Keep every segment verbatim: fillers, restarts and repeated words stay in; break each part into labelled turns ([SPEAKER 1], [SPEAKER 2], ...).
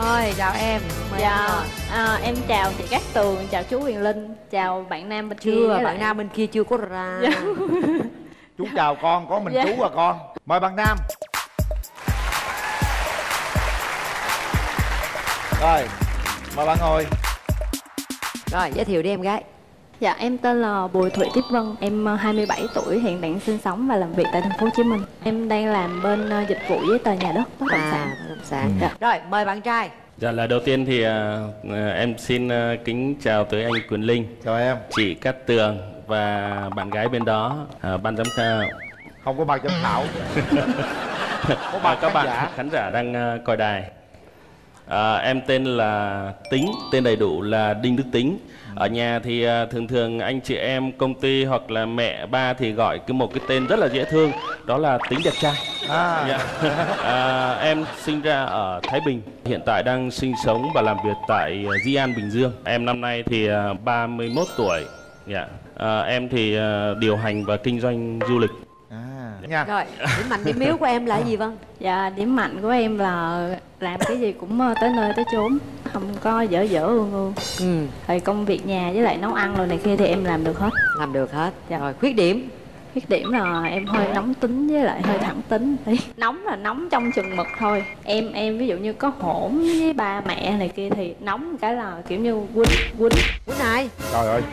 [SPEAKER 1] Rồi, chào em. Mời
[SPEAKER 2] Dạ,
[SPEAKER 1] em
[SPEAKER 2] à, em chào chị Cát Tường, chào chú Huyền Linh, chào bạn nam bên kia.
[SPEAKER 1] Chưa, bạn
[SPEAKER 2] lại...
[SPEAKER 1] nam bên kia chưa có ra.
[SPEAKER 2] Dạ.
[SPEAKER 3] Chú chào con, có mình
[SPEAKER 2] Dạ.
[SPEAKER 3] chú và con. Mời bạn nam. Rồi, mời bạn ngồi.
[SPEAKER 1] Rồi, giới thiệu đi em gái.
[SPEAKER 2] Dạ, em tên là Bùi Thị Tiếp Vân, em hai mươi bảy tuổi, hiện đang sinh sống và làm việc tại thành phố Hồ Chí Minh. Em đang làm bên uh, dịch vụ giấy tờ nhà đất, bất động sản.
[SPEAKER 1] À, bất động sản.
[SPEAKER 2] Dạ.
[SPEAKER 1] Rồi, mời bạn trai.
[SPEAKER 4] Dạ, lời đầu tiên thì uh, em xin uh, kính chào tới anh Quyền Linh,
[SPEAKER 3] Chào em.
[SPEAKER 4] chị Cát Tường và bạn gái bên đó, uh, ban giám khảo.
[SPEAKER 3] Không có ban giám khảo. Có
[SPEAKER 4] À,
[SPEAKER 3] ban
[SPEAKER 4] các
[SPEAKER 3] khán
[SPEAKER 4] bạn
[SPEAKER 3] giả.
[SPEAKER 4] khán giả đang uh, coi đài. À, em tên là Tính, tên đầy đủ là Đinh Đức Tính. Ở nhà thì uh, thường thường anh chị em công ty hoặc là mẹ ba thì gọi cái một cái tên rất là dễ thương, đó là Tính đẹp trai.
[SPEAKER 3] À.
[SPEAKER 4] Dạ. À, em sinh ra ở Thái Bình, hiện tại đang sinh sống và làm việc tại uh, Di An, Bình Dương. Em năm nay thì uh, ba mươi mốt tuổi. Dạ. À, em thì uh, điều hành và kinh doanh du lịch.
[SPEAKER 3] À, nha.
[SPEAKER 1] Rồi, điểm mạnh điểm yếu của em là gì Vân?
[SPEAKER 2] Dạ, điểm mạnh của em là làm cái gì cũng uh, tới nơi tới chốn, không có dở dở ương ương.
[SPEAKER 1] Ừ,
[SPEAKER 2] Thì công việc nhà với lại nấu ăn rồi này kia thì em làm được hết.
[SPEAKER 1] làm được hết.
[SPEAKER 2] Dạ.
[SPEAKER 1] Rồi, khuyết điểm.
[SPEAKER 2] Khuyết điểm là em hơi nóng tính với lại hơi thẳng tính tí. Nóng là nóng trong chừng mực thôi. Em em ví dụ như có hỗn với ba mẹ này kia thì nóng một cái là kiểu như quýnh quýnh
[SPEAKER 1] Bữa nay.
[SPEAKER 3] Trời ơi.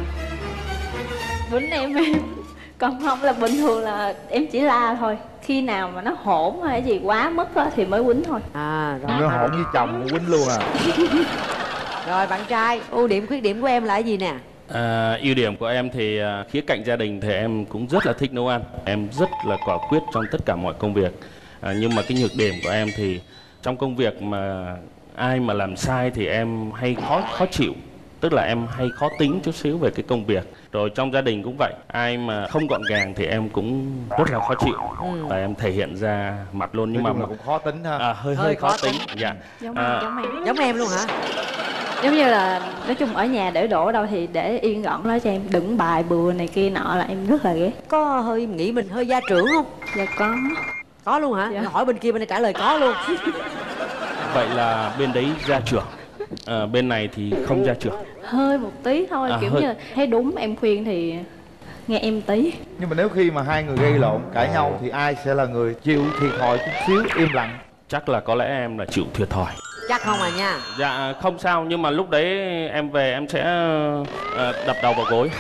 [SPEAKER 2] quýnh em em. Còn không là bình thường là em chỉ la thôi. Khi nào mà nó hỗn hay cái gì quá mức đó thì mới quýnh thôi.
[SPEAKER 1] À, rồi.
[SPEAKER 3] Nó hỗn với chồng quýnh luôn à.
[SPEAKER 1] Rồi, bạn trai, ưu điểm khuyết điểm của em là cái gì nè?
[SPEAKER 4] À, ưu điểm của em thì à, khía cạnh gia đình thì em cũng rất là thích nấu ăn. Em rất là quả quyết trong tất cả mọi công việc. À, nhưng mà cái nhược điểm của em thì trong công việc mà ai mà làm sai thì em hay khó khó chịu. Tức là em hay khó tính chút xíu về cái công việc. Rồi trong gia đình cũng vậy, ai mà không gọn gàng thì em cũng rất là khó chịu.
[SPEAKER 1] Ừ.
[SPEAKER 4] Và em thể hiện ra mặt luôn. Nhưng
[SPEAKER 3] Nhưng
[SPEAKER 4] mà
[SPEAKER 3] mà cũng khó tính ha.
[SPEAKER 4] à, hơi
[SPEAKER 1] Hơi
[SPEAKER 4] hơi
[SPEAKER 1] khó
[SPEAKER 4] khó tính.
[SPEAKER 1] tính.
[SPEAKER 4] Dạ.
[SPEAKER 2] Giống
[SPEAKER 4] À,
[SPEAKER 2] em, giống em.
[SPEAKER 1] Giống em luôn hả?
[SPEAKER 2] Giống như là nói chung ở nhà để đổ đâu thì để yên gọn đó cho em, đựng bài bừa này kia nọ là em rất là ghét.
[SPEAKER 1] Có hơi nghĩ mình hơi gia trưởng không?
[SPEAKER 2] Dạ có.
[SPEAKER 1] Có luôn hả?
[SPEAKER 2] Dạ.
[SPEAKER 1] Hỏi bên kia bên này trả lời có luôn.
[SPEAKER 4] vậy là bên đấy gia trưởng, à, bên này thì không gia trưởng.
[SPEAKER 2] Hơi một tí thôi,
[SPEAKER 4] À,
[SPEAKER 2] kiểu
[SPEAKER 4] hơi.
[SPEAKER 2] như thấy đúng em khuyên thì nghe em tí.
[SPEAKER 3] Nhưng mà nếu khi mà hai người gây lộn, cãi nhau thì ai sẽ là người chịu thiệt thòi chút xíu, im lặng?
[SPEAKER 4] Chắc là có lẽ em là chịu thiệt thòi.
[SPEAKER 1] Chắc không à nha.
[SPEAKER 4] Dạ không sao, nhưng mà lúc đấy em về em sẽ ờ, đập đầu vào gối.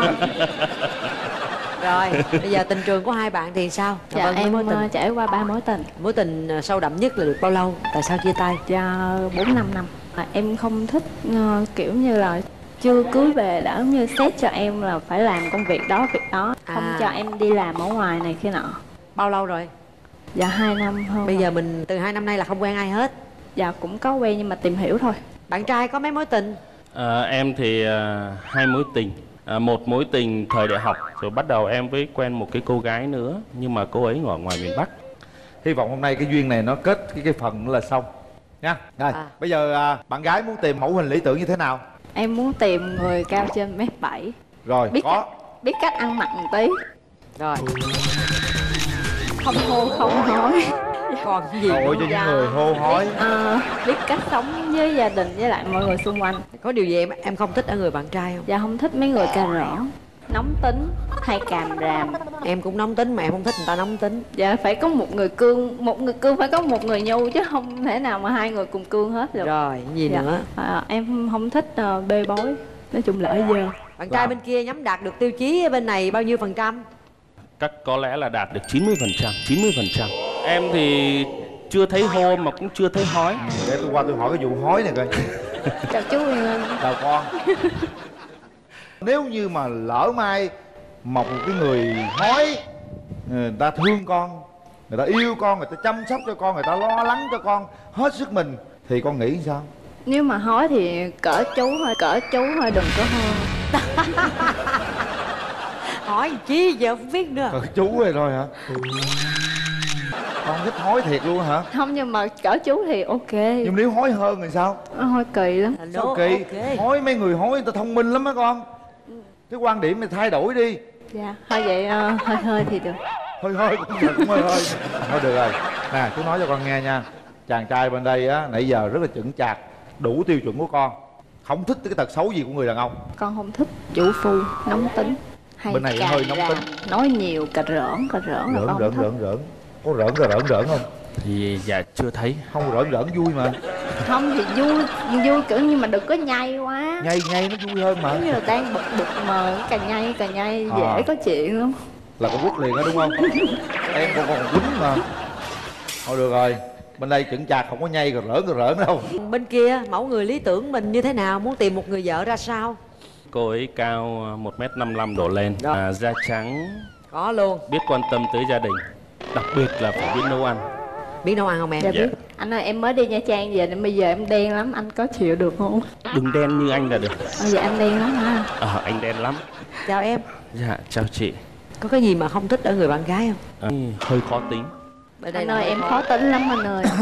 [SPEAKER 1] Rồi, bây giờ tình trường của hai bạn thì sao?
[SPEAKER 2] Dạ
[SPEAKER 1] Vâng,
[SPEAKER 2] em
[SPEAKER 1] mối tình.
[SPEAKER 2] ờ, trải qua ba mối tình.
[SPEAKER 1] Mối tình ờ, sâu đậm nhất là được bao lâu? Tại sao chia tay?
[SPEAKER 2] Dạ bốn năm năm. À, em không thích ờ, kiểu như là chưa cưới về đã giống như xét cho em là phải làm công việc đó việc đó, không
[SPEAKER 1] À.
[SPEAKER 2] cho em đi làm ở ngoài này kia nọ.
[SPEAKER 1] Bao lâu rồi?
[SPEAKER 2] Dạ hai năm hơn.
[SPEAKER 1] Bây
[SPEAKER 2] rồi.
[SPEAKER 1] giờ mình từ hai năm nay là không quen ai hết.
[SPEAKER 2] Dạ cũng có quen nhưng mà tìm hiểu thôi.
[SPEAKER 1] Bạn trai có mấy mối tình?
[SPEAKER 4] À, em thì à, hai mối tình. À, một mối tình thời đại học, rồi bắt đầu em với quen một cái cô gái nữa, nhưng mà cô ấy ở ngoài miền Bắc.
[SPEAKER 3] Hy vọng hôm nay cái duyên này nó kết cái cái phần nữa là xong nha. Rồi,
[SPEAKER 1] À.
[SPEAKER 3] bây giờ à, bạn gái muốn tìm mẫu hình lý tưởng như thế nào?
[SPEAKER 2] Em muốn tìm người cao trên mét bảy,
[SPEAKER 3] Rồi,
[SPEAKER 2] biết
[SPEAKER 3] có.
[SPEAKER 2] cách biết cách ăn mặc một tí,
[SPEAKER 1] Rồi,
[SPEAKER 2] không hô không nói.
[SPEAKER 1] còn cái gì
[SPEAKER 3] Tội
[SPEAKER 1] nữa?
[SPEAKER 3] cho những
[SPEAKER 2] Dạ.
[SPEAKER 3] người hô hối.
[SPEAKER 2] Ờ, biết cách sống với gia đình với lại mọi người xung quanh.
[SPEAKER 1] Có điều gì em em không thích ở người bạn trai không?
[SPEAKER 2] Dạ không thích mấy người cà rỡ, nóng tính, hay càm ràm.
[SPEAKER 1] Em cũng nóng tính mà em không thích người ta nóng tính.
[SPEAKER 2] Dạ phải có một người cương, một người cương phải có một người nhu chứ không thể nào mà hai người cùng cương hết được.
[SPEAKER 1] Rồi, cái gì
[SPEAKER 2] Dạ.
[SPEAKER 1] nữa?
[SPEAKER 2] À, em không thích uh, bê bối, nói chung là ở dơ.
[SPEAKER 1] Bạn trai bên kia nhắm đạt được tiêu chí bên này bao nhiêu phần trăm?
[SPEAKER 4] Chắc có lẽ là đạt được chín mươi phần trăm. chín mươi phần trăm. Em thì chưa thấy hô mà cũng chưa thấy hói.
[SPEAKER 3] Để tôi qua tôi hỏi cái vụ hói này coi.
[SPEAKER 2] Chào chú Huyền Linh.
[SPEAKER 3] Chào con. Nếu như mà lỡ mai một cái người hói, người ta thương con, người ta yêu con, người ta chăm sóc cho con, người ta lo lắng cho con hết sức mình, thì con nghĩ sao?
[SPEAKER 2] Nếu mà hói thì cỡ chú thôi, cỡ chú thôi, đừng có hôn.
[SPEAKER 1] Hỏi chi giờ không biết nữa.
[SPEAKER 3] Cỡ chú rồi thôi hả? Con thích hói thiệt luôn hả?
[SPEAKER 2] Không nhưng mà cỡ chú thì ok.
[SPEAKER 3] Nhưng nếu hói hơn thì sao?
[SPEAKER 2] Nó hơi kỳ lắm.
[SPEAKER 3] Sao kỳ?
[SPEAKER 1] Ok.
[SPEAKER 3] Hói mấy người hói người ta thông minh lắm á con. Cái quan điểm này thay đổi đi.
[SPEAKER 2] Dạ thôi vậy ờ, hơi hơi thì được.
[SPEAKER 3] Hơi hơi cũng được, cũng hơi hơi. Thôi được rồi. Nè chú nói cho con nghe nha. chàng trai bên đây á nãy giờ rất là chững chạc, đủ tiêu chuẩn của con. Không thích cái tật xấu gì của người đàn ông?
[SPEAKER 2] Con không thích chủ phu, nóng tính, hay
[SPEAKER 3] Bên này
[SPEAKER 2] càm
[SPEAKER 3] hơi nóng
[SPEAKER 2] ràm,
[SPEAKER 3] tính.
[SPEAKER 2] nói nhiều, cà rỡn, cà rỡn là
[SPEAKER 3] Rỡn
[SPEAKER 2] con
[SPEAKER 3] rỡn
[SPEAKER 2] không thích.
[SPEAKER 3] rỡn rỡn. Có rỡn có rỡn rỡn không?
[SPEAKER 4] Thì dạ chưa thấy.
[SPEAKER 3] Không, rỡn rỡn vui mà.
[SPEAKER 2] Không thì vui, vui kiểu như mà đừng có nhây quá.
[SPEAKER 3] Nhây nhây nó vui hơn mà.
[SPEAKER 2] Giống như là đang bực bực mà cà nhây, cà nhây
[SPEAKER 3] À.
[SPEAKER 2] dễ có chuyện lắm.
[SPEAKER 3] Là con quất liền đó đúng không? Em con còn quýnh mà. Thôi được rồi, bên đây chững chạc không có nhây rồi rỡn rồi rỡn đâu.
[SPEAKER 1] Bên kia mẫu người lý tưởng mình như thế nào, muốn tìm một người vợ ra sao?
[SPEAKER 4] Cô ấy cao một mét năm mươi lăm đổ lên,
[SPEAKER 1] Rồi.
[SPEAKER 4] à, da trắng,
[SPEAKER 1] Có luôn.
[SPEAKER 4] biết quan tâm tới gia đình, đặc biệt là phải biết nấu ăn.
[SPEAKER 1] Biết nấu ăn không em?
[SPEAKER 2] Dạ
[SPEAKER 4] Dạ.
[SPEAKER 2] biết. Anh ơi em mới đi Nha Trang về nên bây giờ em đen lắm, anh có chịu được không?
[SPEAKER 4] Đừng đen như anh là được.
[SPEAKER 2] Ờ, dạ anh đen lắm hả?
[SPEAKER 4] À, anh đen lắm.
[SPEAKER 1] Chào em.
[SPEAKER 4] Dạ chào chị.
[SPEAKER 1] Có cái gì mà không thích ở người bạn gái không?
[SPEAKER 4] À, hơi khó tính.
[SPEAKER 1] Bên
[SPEAKER 2] Anh
[SPEAKER 1] là
[SPEAKER 2] ơi
[SPEAKER 1] hơi
[SPEAKER 2] em khó tính lắm anh ơi.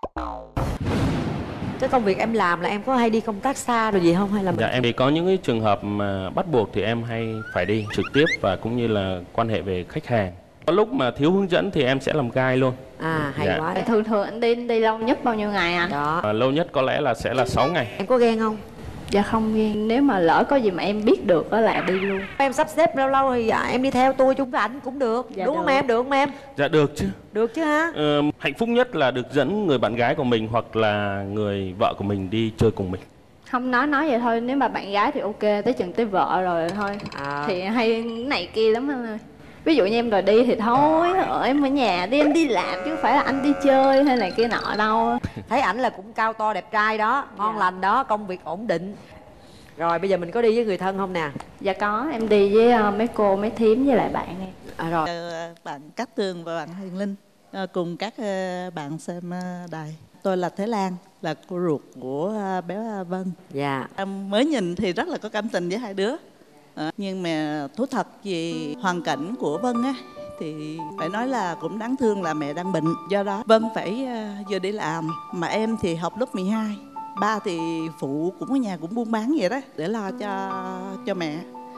[SPEAKER 1] Cái công việc em làm là em có hay đi công tác xa rồi gì không, hay là mình...
[SPEAKER 4] Dạ em thì có những cái trường hợp mà bắt buộc thì em hay phải đi trực tiếp, và cũng như là quan hệ về khách hàng. Có lúc mà thiếu hướng dẫn thì em sẽ làm guide luôn.
[SPEAKER 1] À hay
[SPEAKER 4] Dạ.
[SPEAKER 1] quá.
[SPEAKER 2] Thường thường anh đi đi lâu nhất bao nhiêu ngày anh?
[SPEAKER 1] Đó.
[SPEAKER 4] À, lâu nhất có lẽ là sẽ là sáu ngày.
[SPEAKER 1] Em có ghen không?
[SPEAKER 2] Dạ không ghen, nếu mà lỡ có gì mà em biết được đó là đi luôn.
[SPEAKER 1] Em sắp xếp lâu lâu thì à, em đi theo tôi chung với ảnh cũng được.
[SPEAKER 2] Dạ
[SPEAKER 1] Đúng không
[SPEAKER 2] được.
[SPEAKER 1] em? Được không em?
[SPEAKER 4] Dạ được chứ.
[SPEAKER 1] Được chứ ha?
[SPEAKER 4] Ờ, hạnh phúc nhất là được dẫn người bạn gái của mình hoặc là người vợ của mình đi chơi cùng mình.
[SPEAKER 2] Không, nói nói vậy thôi, nếu mà bạn gái thì ok, tới chừng tới vợ rồi thôi.
[SPEAKER 1] À.
[SPEAKER 2] Thì hay cái này kia lắm anh ơi. Ví dụ như em đòi đi thì thôi, ở em ở nhà đi, em đi làm chứ không phải là anh đi chơi hay này kia nọ đâu.
[SPEAKER 1] Thấy ảnh là cũng cao to đẹp trai đó, ngon
[SPEAKER 2] Dạ.
[SPEAKER 1] lành đó, công việc ổn định. Rồi bây giờ mình có đi với người thân không nè?
[SPEAKER 2] Dạ có, em đi với ờ, mấy cô, mấy thím với lại bạn em.
[SPEAKER 1] À rồi.
[SPEAKER 5] Ờ, bạn Cát Tường và bạn Hiền Linh ờ, cùng các ờ, bạn xem ờ, đài. Tôi là Thế Lan, là cô ruột của ờ, bé Vân.
[SPEAKER 1] Dạ.
[SPEAKER 5] Em mới nhìn thì rất là có cảm tình với hai đứa. Ờ, nhưng mà thú thật vì hoàn cảnh của Vân á thì phải nói là cũng đáng thương là mẹ đang bệnh. Do đó Vân phải ờ, vừa đi làm, mà em thì học lớp mười hai. Ba thì phụ cũng ở nhà cũng buôn bán vậy đó để lo cho cho mẹ.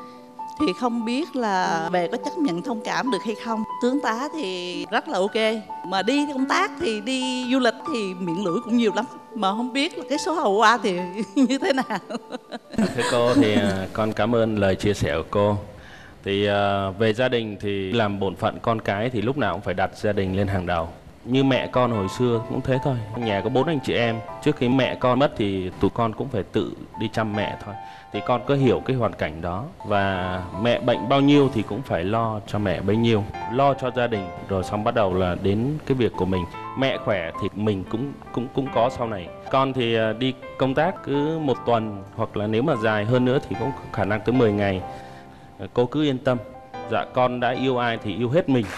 [SPEAKER 5] Thì không biết là về có chấp nhận thông cảm được hay không. Tướng tá thì rất là ok, mà đi công tác thì đi du lịch thì miệng lưỡi cũng nhiều lắm. Mà không biết là cái số hậu qua thì như thế nào.
[SPEAKER 4] Thưa cô thì à, con cảm ơn lời chia sẻ của cô. Thì à, về gia đình thì làm bổn phận con cái thì lúc nào cũng phải đặt gia đình lên hàng đầu. Như mẹ con hồi xưa cũng thế thôi. Nhà có bốn anh chị em, trước khi mẹ con mất thì tụi con cũng phải tự đi chăm mẹ thôi. Thì con có hiểu cái hoàn cảnh đó, và mẹ bệnh bao nhiêu thì cũng phải lo cho mẹ bấy nhiêu, lo cho gia đình, rồi xong bắt đầu là đến cái việc của mình. Mẹ khỏe thì mình cũng cũng cũng có sau này. Con thì à, đi công tác cứ một tuần, hoặc là nếu mà dài hơn nữa thì cũng có khả năng tới mười ngày. À, cô cứ yên tâm. Dạ con đã yêu ai thì yêu hết mình.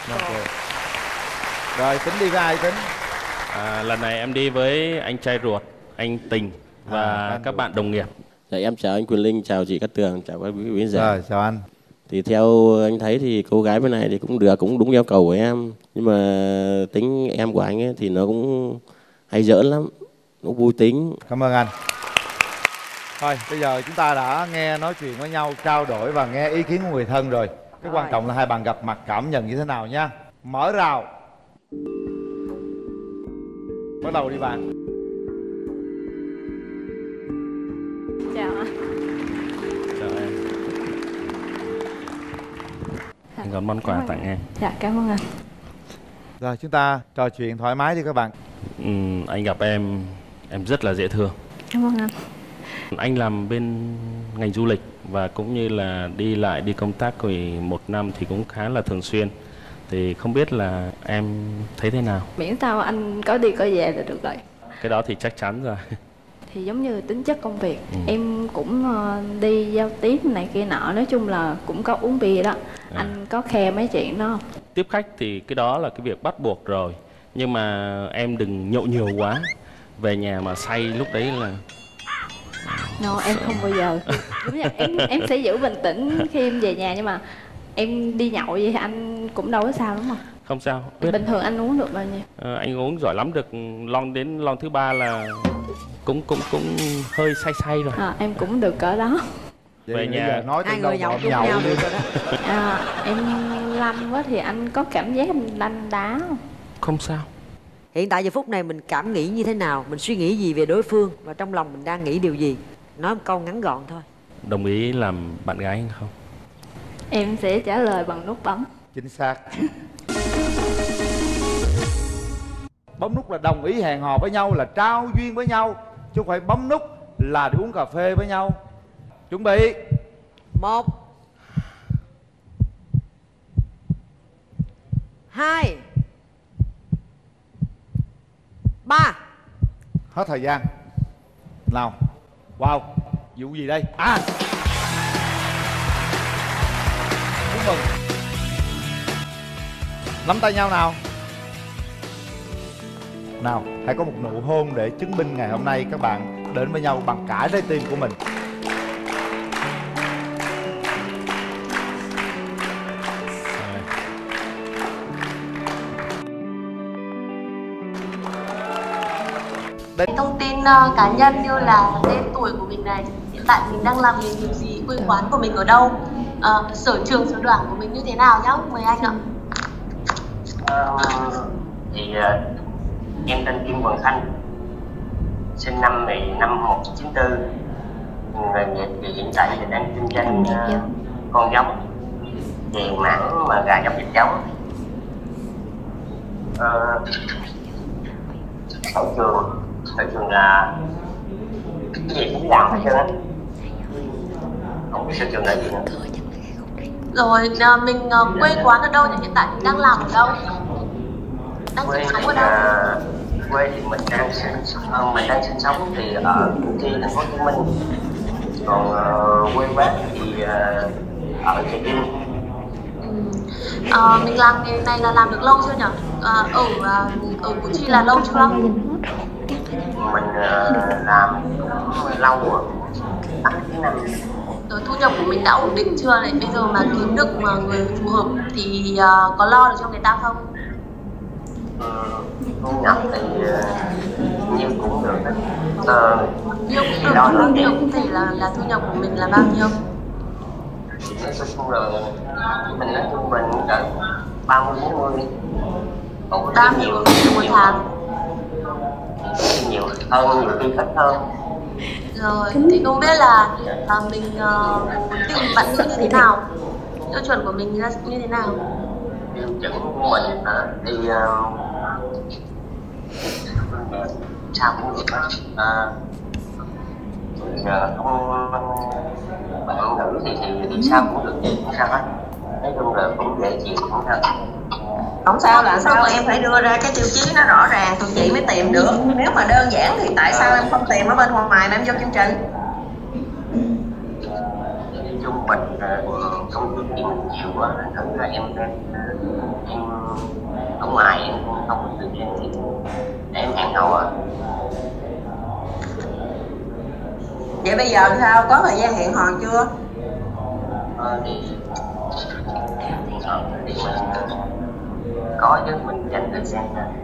[SPEAKER 3] Rồi tính đi với ai tính?
[SPEAKER 4] À, lần này em đi với anh trai ruột, anh Tình và
[SPEAKER 3] À, anh
[SPEAKER 4] các
[SPEAKER 3] ruột.
[SPEAKER 4] bạn đồng nghiệp.
[SPEAKER 6] Dạ em chào anh Quyền Linh, chào chị Cát Tường, chào các quý vị khán giả.
[SPEAKER 3] Rồi chào anh.
[SPEAKER 6] Thì theo anh thấy thì cô gái bên này thì cũng được, cũng đúng yêu cầu của em. Nhưng mà tính em của anh ấy thì nó cũng hay giỡn lắm, nó vui tính.
[SPEAKER 3] Cảm ơn anh. Thôi bây giờ chúng ta đã nghe nói chuyện với nhau, trao đổi và nghe ý kiến của người thân rồi. Cái quan
[SPEAKER 1] Rồi.
[SPEAKER 3] trọng là hai bạn gặp mặt cảm nhận như thế nào nha. Mở rào. Bắt đầu đi bạn.
[SPEAKER 2] Chào anh.
[SPEAKER 4] Chào em. Anh có món quà tặng em.
[SPEAKER 2] Dạ cảm ơn anh.
[SPEAKER 3] Rồi chúng ta trò chuyện thoải mái đi các bạn.
[SPEAKER 4] Ừm, anh gặp em, em rất là dễ thương.
[SPEAKER 2] Cảm ơn anh.
[SPEAKER 4] Anh làm bên ngành du lịch và cũng như là đi lại đi công tác rồi một năm thì cũng khá là thường xuyên. Thì không biết là em thấy thế nào?
[SPEAKER 2] Miễn sao anh có đi có về là được rồi.
[SPEAKER 4] Cái đó thì chắc chắn rồi.
[SPEAKER 2] Thì giống như tính chất công việc,
[SPEAKER 4] Ừ.
[SPEAKER 2] em cũng ờ, đi giao tiếp này kia nọ, nói chung là cũng có uống bia đó.
[SPEAKER 4] À.
[SPEAKER 2] Anh có khe mấy chuyện đó không?
[SPEAKER 4] Tiếp khách thì cái đó là cái việc bắt buộc rồi. Nhưng mà em đừng nhậu nhiều quá. Về nhà mà say lúc đấy là
[SPEAKER 2] No, em không bao giờ. Đúng rồi, em em sẽ giữ bình tĩnh khi em về nhà, nhưng mà em đi nhậu vậy thì anh cũng đâu có sao đúng không?
[SPEAKER 4] không sao. Biết.
[SPEAKER 2] Bình thường anh uống được bao nhiêu?
[SPEAKER 4] Ờ, anh uống giỏi lắm, được lon đến lon thứ ba là cũng cũng cũng hơi say say rồi.
[SPEAKER 2] À, em cũng được cỡ đó.
[SPEAKER 3] Vậy
[SPEAKER 4] Về
[SPEAKER 3] bây
[SPEAKER 4] nhà-
[SPEAKER 3] giờ nói
[SPEAKER 1] Hai
[SPEAKER 3] từ
[SPEAKER 1] người
[SPEAKER 3] đầu
[SPEAKER 1] nhậu
[SPEAKER 3] bọn
[SPEAKER 1] chung
[SPEAKER 3] nhậu
[SPEAKER 1] nhau
[SPEAKER 3] đi.
[SPEAKER 1] được rồi đó.
[SPEAKER 2] À, em lanh quá thì anh có cảm giác em đanh đá không?
[SPEAKER 4] Không sao.
[SPEAKER 1] Hiện tại giờ phút này mình cảm nghĩ như thế nào, mình suy nghĩ gì về đối phương và trong lòng mình đang nghĩ điều gì? Nói một câu ngắn gọn thôi.
[SPEAKER 4] Đồng ý làm bạn gái anh không?
[SPEAKER 2] Em sẽ trả lời bằng nút bấm.
[SPEAKER 3] Chính xác. Bấm nút là đồng ý hẹn hò với nhau, là trao duyên với nhau, chứ không phải bấm nút là đi uống cà phê với nhau. Chuẩn bị.
[SPEAKER 1] Một, hai, ba.
[SPEAKER 3] Hết thời gian. Nào. Wow. Vụ gì đây? À, chúc mừng. Nắm tay nhau nào. Nào, hãy có một nụ hôn để chứng minh ngày hôm nay các bạn đến với nhau bằng cả trái tim của mình.
[SPEAKER 7] Thông tin uh, cá nhân như là tên tuổi của mình này, hiện tại mình đang làm nghề nghiệp gì, quê quán của mình ở đâu, uh, sở trường sở đoản của mình như thế nào nhá, mời anh ạ.
[SPEAKER 8] Uh, thì uh, em tên Kim Quang Thanh, sinh năm năm một chín chín tư, nghề nghiệp thì hiện tại thì đang kinh doanh uh, con giống về mảng mà gà giống vịt giống. Uh, sở trường sở trường là cái gì cũng làm hết trơn á, không biết sở trường là gì nữa.
[SPEAKER 7] Rồi uh, mình uh, quê quán ở đâu, thì hiện tại mình đang làm ở đâu, đang sinh sống ở đâu?
[SPEAKER 8] Uh, quê thì mình đang sinh uh, mình đang sinh sống thì ở Củ Chi, thành phố Hồ Chí Minh, còn uh, quê quán thì uh, ở Trà Vinh.
[SPEAKER 7] Uh, mình làm nghề này là làm được lâu chưa nhỉ? Uh, ở uh, ở Củ Chi là lâu chưa?
[SPEAKER 8] Mình uh, làm lâu rồi, tám chín năm.
[SPEAKER 7] Rồi thu nhập của mình đã ổn định chưa này? Bây giờ mà kiếm được mà người phù hợp thì uh, có lo được cho người ta không?
[SPEAKER 8] Thu nhập thì uh, nhiều cũng được đấy. Uh,
[SPEAKER 7] nhiều cũng được, bao nhiêu cũng thể là là thu nhập của mình là bao nhiêu?
[SPEAKER 8] Nói chung là mình nói chung mình cỡ ba mươi bốn mươi.
[SPEAKER 7] ba mươi bốn mươi một tháng.
[SPEAKER 8] Nhiều hơn, nhiều khi ít hơn.
[SPEAKER 7] Rồi, thì không biết là, là mình uh, muốn tìm bạn nữ như thế nào? Tiêu chuẩn của mình là như thế nào?
[SPEAKER 8] Tiêu chuẩn của mình hả? Thì uh, sao cũng được đó. À, giờ không bạn nữ thì thì, thì sao cũng được, gì cũng sao hết. Nói chung là cũng dễ chịu cũng được.
[SPEAKER 9] Không sao là sao, em phải đưa ra cái tiêu chí nó rõ ràng tụi chị mới tìm được. Nếu mà đơn giản thì tại sao em không tìm ở bên ngoài mà em vô chương trình?
[SPEAKER 8] Nói chung mình công việc thì mình nhiều quá, thật ra em em ở ngoài em không được em thì em hẹn hò à.
[SPEAKER 9] Vậy bây giờ sao, có thời gian hẹn hò chưa?
[SPEAKER 8] Ờ, thì hẹn hò thì mình có chứ, mình dành thời gian ra.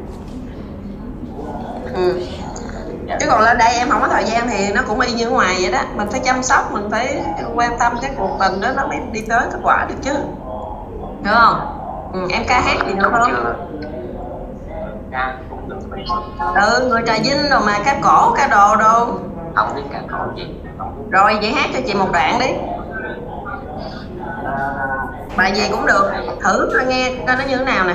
[SPEAKER 9] Ừ.
[SPEAKER 8] Dạ.
[SPEAKER 9] Chứ còn lên đây em không có thời gian thì nó cũng y như ngoài vậy đó. Mình phải chăm sóc, mình phải quan tâm cái cuộc tình đó nó mới đi tới kết quả được chứ. Được không? Ừ, em ca hát gì nữa không?
[SPEAKER 8] Ca cũng được.
[SPEAKER 9] Ừ, người Trà Vinh rồi mà ca cổ, ca đồ đồ.
[SPEAKER 8] Không biết ca cổ gì.
[SPEAKER 9] Rồi vậy hát cho chị một đoạn đi. Bài gì cũng được, thử coi nghe coi nó như thế nào nè.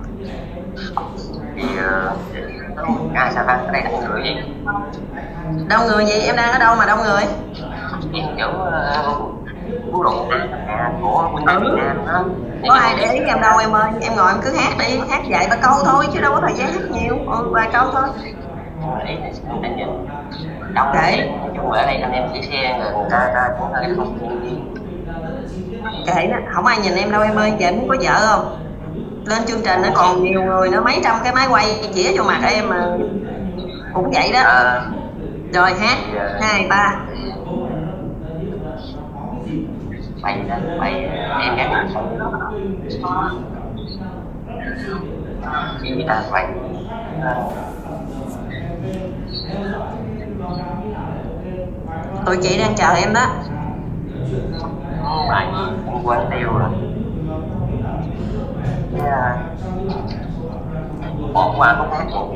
[SPEAKER 8] Thì uh, à sao ta, ở đây đông người gì?
[SPEAKER 9] Đông người gì, em đang ở đâu mà đông người?
[SPEAKER 8] Em chỗ quốc lộ à, của quân đội Việt Nam đó.
[SPEAKER 9] Có ai để ý em đâu em ơi, em ngồi em cứ hát đi, hát dạy ba câu thôi chứ đâu có thời gian hát nhiều, ừ, vài câu thôi.
[SPEAKER 8] Ý là tình nhìn đông
[SPEAKER 9] để
[SPEAKER 8] nói chung ở đây anh em chỉ xe người người ta ta cũng hơi không chuyên viên.
[SPEAKER 9] Kệ nó, không ai nhìn em đâu em ơi, vậy muốn có vợ không? Lên chương trình nó còn nhiều người nữa, mấy trăm cái máy quay chĩa vô mặt em mà cũng vậy đó.
[SPEAKER 8] À,
[SPEAKER 9] rồi hát, hai, ba.
[SPEAKER 8] Bay đó, bay em gắn cái gì ta bay.
[SPEAKER 9] Tụi chị đang chờ em đó.
[SPEAKER 8] Bài cũng quên tiêu rồi. Yeah. bỏ qua công tác vậy.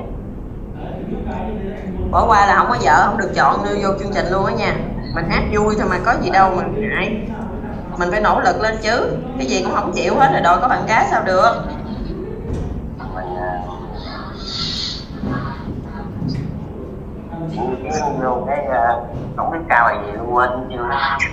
[SPEAKER 9] Bỏ qua là không có vợ không được chọn đưa vô chương trình luôn á nha. Mình hát vui thôi mà có gì đâu mà ngại. Mình phải nỗ lực lên chứ. Cái gì cũng không chịu hết rồi đòi có bạn gái sao được.
[SPEAKER 8] Mình uh, vô cái uh, không biết cao là gì luôn quên chưa.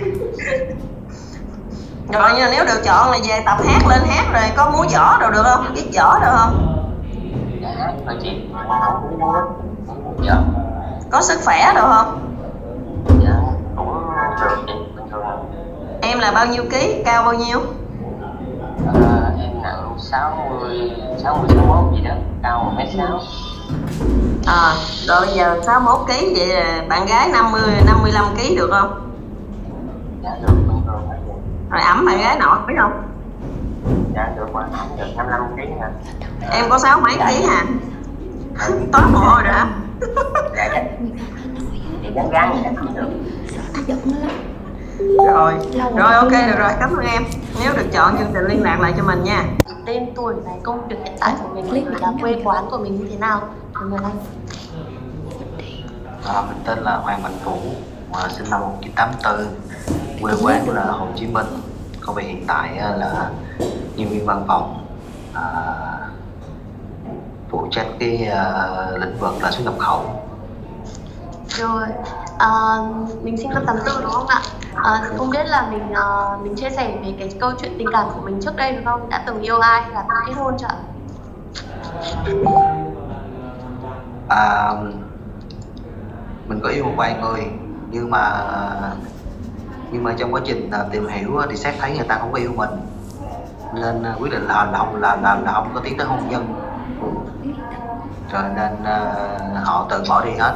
[SPEAKER 9] Rồi nhưng mà nếu được chọn là về tập hát lên hát rồi có múa võ đâu được không? Biết võ được không?
[SPEAKER 8] Dạ, thôi chị, không biết múa. Dạ.
[SPEAKER 9] Có sức khỏe được không?
[SPEAKER 8] Dạ, cũng được chị, bình thường.
[SPEAKER 9] Em là bao nhiêu ký, cao bao nhiêu?
[SPEAKER 8] À, em nặng sáu mươi, sáu mươi, sáu mươi mốt gì đó, cao một mét sáu.
[SPEAKER 9] À, rồi bây giờ sáu mươi mốt ký vậy là bạn gái năm mươi, năm mươi lăm ký được không?
[SPEAKER 8] Dạ được, bình thường.
[SPEAKER 9] Rồi ẩm bạn gái nọ biết không?
[SPEAKER 8] Dạ được mà, được năm mươi lăm ký hả?
[SPEAKER 9] Em có sáu mấy ký hả? Toát mồ hôi rồi hả?
[SPEAKER 8] Dạ dạ. Gắn gắn vậy không được.
[SPEAKER 9] Rồi, rồi ok được rồi, cảm ơn em. Nếu được chọn chương trình liên lạc lại cho mình nha.
[SPEAKER 7] Tên tuổi này, công việc hiện tại của mình, mình là quê quán của mình như thế nào? Cảm ơn anh.
[SPEAKER 10] À, mình tên là Hoàng Mạnh Vũ, sinh năm một nghìn chín trăm tám mươi tư, quê quán là Hồ Chí Minh. Công việc hiện tại là nhân viên văn phòng, à, phụ trách cái uh, lĩnh vực là xuất nhập khẩu.
[SPEAKER 7] Rồi, à, mình sinh năm tám tư đúng không ạ? À, không biết là mình uh, mình chia sẻ về cái câu chuyện tình cảm của mình trước đây được không? Đã từng yêu ai hay là từng kết hôn chưa ạ?
[SPEAKER 10] À, mình có yêu một vài người nhưng mà nhưng mà trong quá trình tìm hiểu thì xét thấy người ta không có yêu mình nên quyết định là là không là là, là không có tiến tới hôn nhân, rồi nên uh, họ tự bỏ đi hết.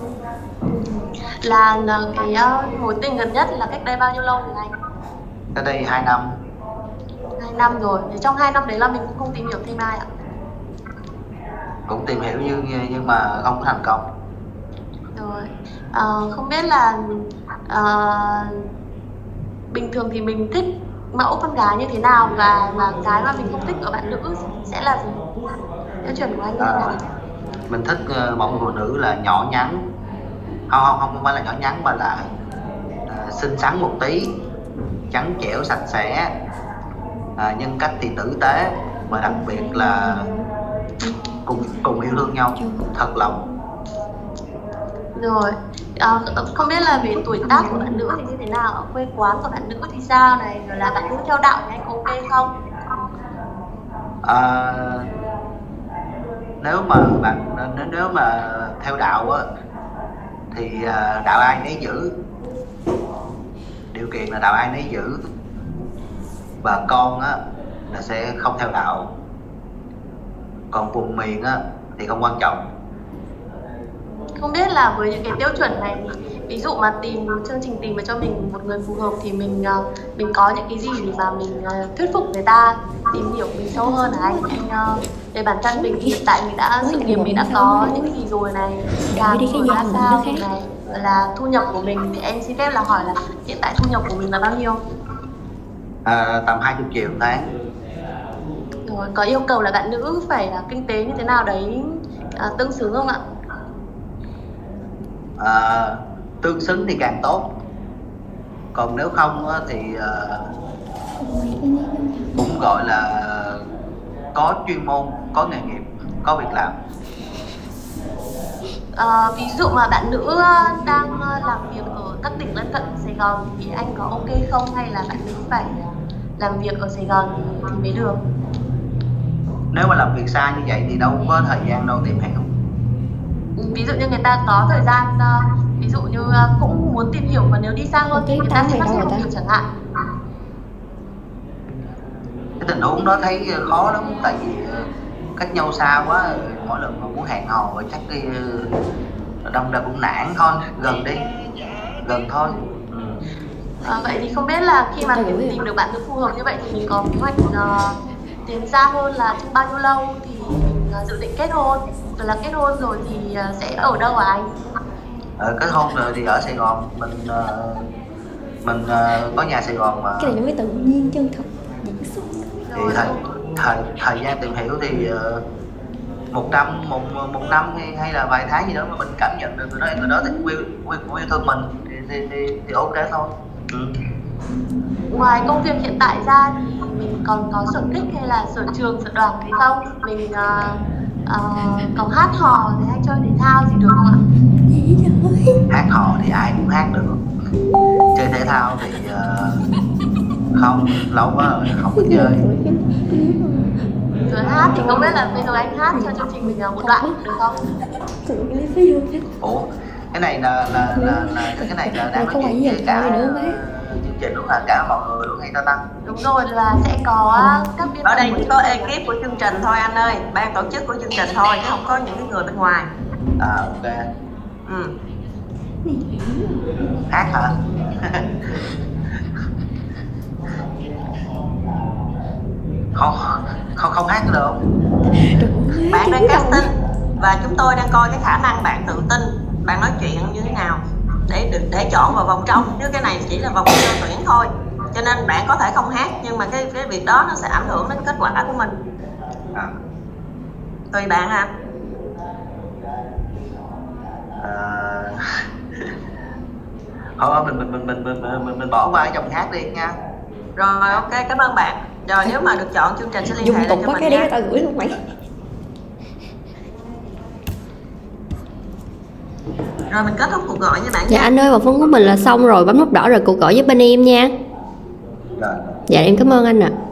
[SPEAKER 7] Là cái uh, mối tình gần nhất là cách đây bao nhiêu lâu rồi anh?
[SPEAKER 10] Cách đây hai năm.
[SPEAKER 7] Hai năm rồi. Thì trong hai năm đấy là mình cũng không tìm hiểu thêm ai ạ?
[SPEAKER 10] Cũng tìm hiểu nhưng nhưng mà không có thành công.
[SPEAKER 7] Rồi, à, không biết là à, bình thường thì mình thích mẫu con gái như thế nào và và cái mà mình không thích ở bạn nữ sẽ là gì? Tiêu chuẩn của anh như thế nào?
[SPEAKER 10] À, mình thích uh, mẫu phụ nữ là nhỏ nhắn, không không không phải là nhỏ nhắn mà là uh, xinh xắn một tí, trắng trẻo sạch sẽ, uh, nhân cách thì tử tế, và đặc biệt là cùng cùng yêu thương nhau thật lòng.
[SPEAKER 7] Rồi, à, không biết là về tuổi tác của bạn nữ thì như thế nào, ở quê quán của bạn nữ thì sao này, rồi là bạn nữ theo đạo thì anh có ok không?
[SPEAKER 10] À, nếu mà bạn nếu, nếu mà theo đạo á thì uh, đạo ai nấy giữ, điều kiện là đạo ai nấy giữ, và con á là sẽ không theo đạo, còn vùng miền á thì không quan trọng.
[SPEAKER 7] Không biết là với những cái tiêu chuẩn này thì ví dụ mà tìm chương trình tìm cho mình một người phù hợp thì mình mình có những cái gì để mà mình thuyết phục người ta tìm hiểu mình sâu hơn hả anh? Anh về bản thân mình hiện tại mình đã sự nghiệp mình đã có những cái gì rồi này, làm rồi ra sao rồi này, là thu nhập của mình thì em xin phép là hỏi là hiện tại thu nhập của mình là bao nhiêu?
[SPEAKER 10] À, tầm hai mươi triệu tháng.
[SPEAKER 7] Rồi, có yêu cầu là bạn nữ phải là kinh tế như thế nào đấy à, tương xứng không ạ?
[SPEAKER 10] À, tương xứng thì càng tốt, còn nếu không á, thì uh, cũng gọi là có chuyên môn, có nghề nghiệp, có việc làm.
[SPEAKER 7] À, ví dụ mà bạn nữ đang làm việc ở các tỉnh lân cận Sài Gòn thì anh có ok không, hay là bạn nữ phải làm việc ở Sài Gòn thì mới được?
[SPEAKER 10] Nếu mà làm việc xa như vậy thì đâu có thời gian đâu tìm hiểu.
[SPEAKER 7] Ví dụ như người ta có thời gian, ví dụ như cũng muốn tìm hiểu và nếu đi xa hơn thì người ta sẽ phát triển công việc chẳng hạn.
[SPEAKER 10] Cái tình huống đó thấy khó lắm, tại vì cách nhau xa quá, mỗi lần mà muốn hẹn hò chắc đi đâm ra cũng nản thôi, gần đi, gần thôi. Ừ.
[SPEAKER 7] À, vậy thì không biết là khi mà mình tìm được bạn nữ phù hợp như vậy thì mình có kế hoạch uh, tiến xa hơn là trong bao nhiêu lâu thì mình uh, dự định kết hôn, rồi là kết hôn rồi thì uh, sẽ ở đâu hả anh?
[SPEAKER 10] Ờ, kết hôn rồi thì ở Sài Gòn, mình uh, mình uh, có nhà Sài Gòn mà.
[SPEAKER 11] Cái này nó mới tự nhiên chân thật diễn xuất.
[SPEAKER 10] Thì thời, thời, thời gian tìm hiểu thì uh, một năm một một năm hay, hay là vài tháng gì đó mà mình cảm nhận được người đó người đó thì cũng yêu, cũng yêu thương mình thì thì thì, thì ok thôi. Ừ.
[SPEAKER 7] Ngoài công việc hiện tại ra thì mình còn có sở thích hay là sở trường, sở đoàn gì không? Mình uh, uh, còn hát hò thì hay chơi thể thao gì được không ạ?
[SPEAKER 10] Hát hò thì ai cũng hát được, chơi thể thao thì uh, không, lâu quá rồi không có chơi.
[SPEAKER 7] Rồi hát thì không biết là bây giờ anh hát cho chương trình mình một đoạn được không?
[SPEAKER 10] Ủa, cái này là là là, là cái này là đang nói chuyện với cả chương trình luôn là cả mọi người luôn hay ta Tăng?
[SPEAKER 7] Đúng rồi, là sẽ có các biên
[SPEAKER 9] ở đây chỉ có ekip của chương trình thôi anh ơi, ban tổ chức của chương trình thôi, chứ không có những cái người bên ngoài.
[SPEAKER 10] À ok.
[SPEAKER 9] Ừ.
[SPEAKER 10] Hát hả? không không không hát được.
[SPEAKER 9] Bạn đang casting và chúng tôi đang coi cái khả năng bạn tự tin, bạn nói chuyện như thế nào để được để chọn vào vòng trong, chứ cái này chỉ là vòng sơ tuyển thôi, cho nên bạn có thể không hát nhưng mà cái cái việc đó nó sẽ ảnh hưởng đến kết quả của mình.
[SPEAKER 10] À.
[SPEAKER 9] Tùy bạn à.
[SPEAKER 10] À... thôi mình mình mình mình mình mình, mình bỏ qua cái dòng hát đi nha.
[SPEAKER 9] Rồi ok, cảm ơn bạn. Rồi nếu mà được chọn chương trình sẽ liên
[SPEAKER 11] dùng
[SPEAKER 9] hệ lại
[SPEAKER 11] tục
[SPEAKER 9] cho
[SPEAKER 11] bắt
[SPEAKER 9] mình
[SPEAKER 11] cái
[SPEAKER 9] nha.
[SPEAKER 11] đấy tao gửi luôn mày.
[SPEAKER 9] Rồi mình kết thúc cuộc gọi với bạn.
[SPEAKER 11] Dạ
[SPEAKER 9] nha.
[SPEAKER 11] anh ơi, một phone của mình là xong rồi, bấm nút đỏ rồi cuộc gọi với bên em nha.
[SPEAKER 10] Rồi.
[SPEAKER 11] Dạ em cảm ơn anh ạ. À.